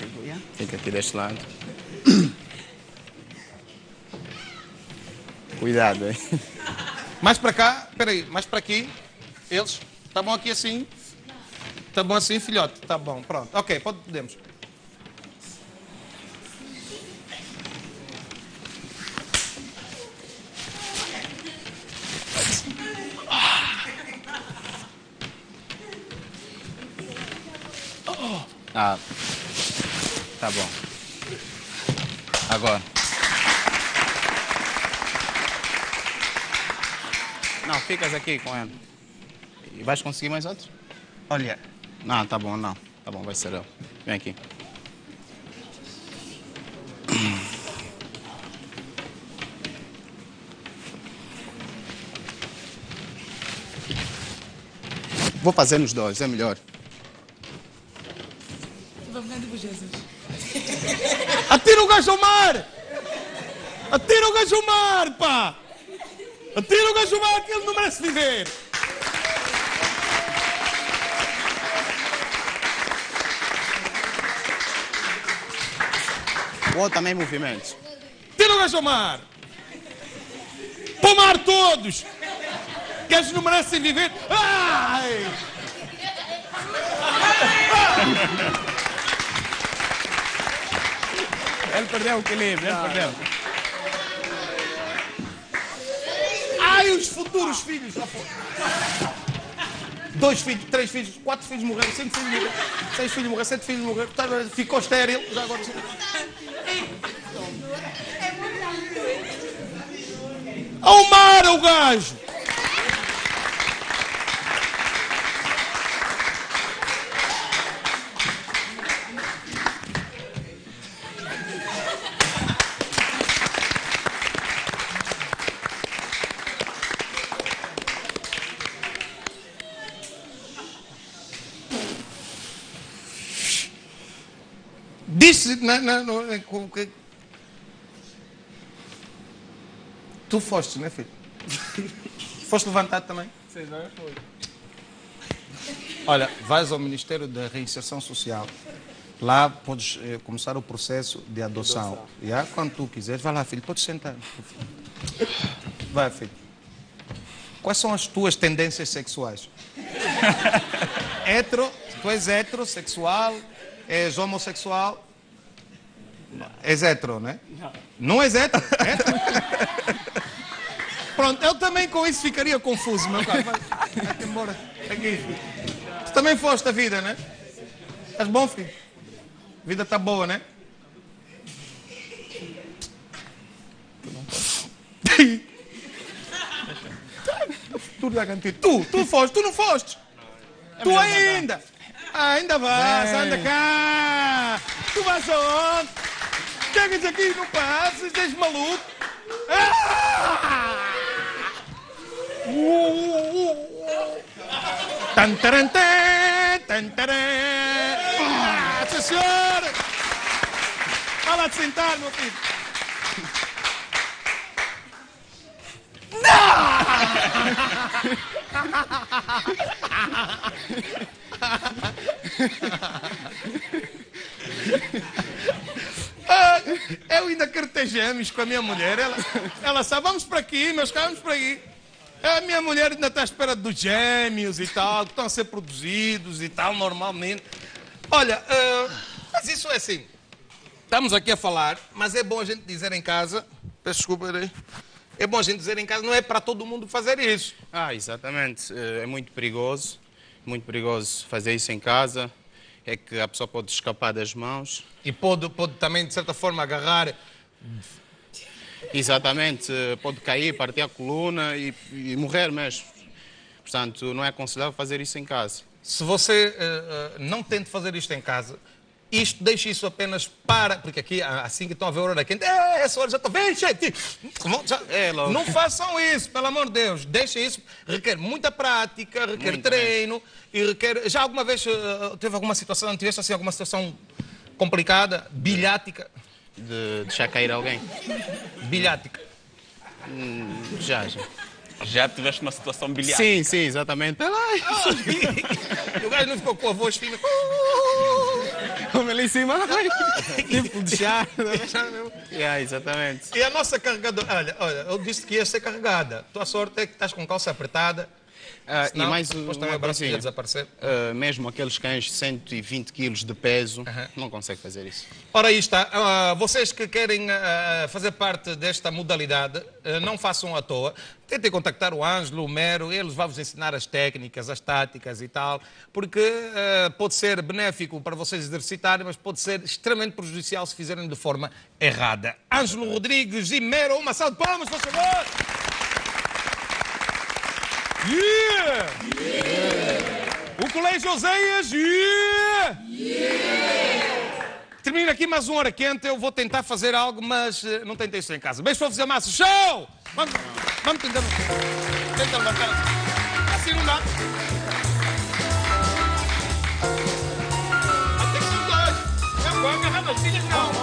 yeah? Fica aqui deste lado. Cuidado, hein? Mais para cá, peraí, mais para aqui. Eles, tá bom aqui assim? Tá bom assim, filhote? Tá bom, pronto. Ok, podemos. Ah, tá bom. Agora. Não, ficas aqui com ele. E vais conseguir mais outros? Olha, Não, tá bom, não. Tá bom, vai ser eu. Vem aqui. Vou fazer nos dois, é melhor. Atira o gajo ao mar! Atira o gajo ao mar, pá! Atira o gajo ao mar que ele não merece viver! O outro também movimentos. Tira o gajo ao mar! Para o mar todos! Que eles não merecem viver! Ai! Ele perdeu o equilíbrio, ele perdeu. Ai, os futuros filhos! Já foram. 2 filhos, 3 filhos, 4 filhos morreram, 5 filhos morreram, 6 filhos morreram, 7 filhos morreram, ficou estéril, já agora... Ao mar, o gajo! Disse... Tu foste, não é, filho? Foste levantado também? sim, não foi. Olha, vais ao Ministério da Reinserção Social. Lá podes começar o processo de adoção. Yeah? Quando tu quiseres, vai lá, filho, podes sentar. Vai, filho. Quais são as tuas tendências sexuais? Tu és heterossexual? És homossexual? És hetero, né? Não. Não és hetero? Pronto, eu também com isso ficaria confuso, meu caro. Vai-te embora. Aqui. Tu também foste a vida, né? Estás bom, filho? A vida está boa, né? Tu foste, tu não foste. Tu ainda. Ainda vais, anda cá. Tu vais aonde? Chegas aqui e não passas, estás maluco. Tantarantã, tantarã. Sim, senhor. Vai lá te sentar, meu filho. Eu ainda quero ter gêmeos com a minha mulher. Ela sabe, vamos para aqui, meus caros, vamos para aí. A minha mulher ainda está à espera dos gêmeos e tal, que estão a ser produzidos e tal, normalmente. Olha, mas isso é assim. Estamos aqui a falar, mas é bom a gente dizer em casa. Peço desculpa aí. É bom a gente dizer em casa, não é para todo mundo fazer isso. Ah, exatamente. É muito perigoso fazer isso em casa. É que a pessoa pode escapar das mãos. E pode também, de certa forma, agarrar... Exatamente. Pode cair, partir a coluna e morrer mesmo. Portanto, não é aconselhável fazer isso em casa. Se você não tente fazer isto em casa, deixe isso apenas para... Porque aqui, assim que estão a ver a hora quente, essa hora já estou... Vem, gente! Não façam isso, pelo amor de Deus. Deixem isso. Requer muita prática, requer treino e requer... Já alguma vez teve alguma situação, não tiveste assim alguma situação complicada, bilhática? De deixar cair alguém? Bilhática. Já. Já tiveste uma situação bilhar? Sim, exatamente. E o gajo não ficou com a voz fina. Eu me ali em cima, tipo de chá. Exatamente. E a nossa carregadora, olha, eu disse que ia ser carregada. Tua sorte é que estás com calça apertada. E mais depois também o braço ia desaparecer. mesmo aqueles cães de 120 quilos de peso, não consegue fazer isso. Ora, aí está. Vocês que querem fazer parte desta modalidade, não façam à toa. Tentem contactar o Ângelo, o Mero, eles vão vos ensinar as técnicas, as táticas e tal, porque pode ser benéfico para vocês exercitarem, mas pode ser extremamente prejudicial se fizerem de forma errada. Ângelo Rodrigues e Mero, uma salva de palmas, por favor! Yeah! O Colégio Oseias! Termina aqui mais uma hora quente. Eu vou tentar fazer algo, mas não tentei isso em casa. Beijo para fazer massa. Show! Vamos tentar. Tenta levantar. Assim não dá. Tem que ser dois. É bom, agarrar nas filhas, não.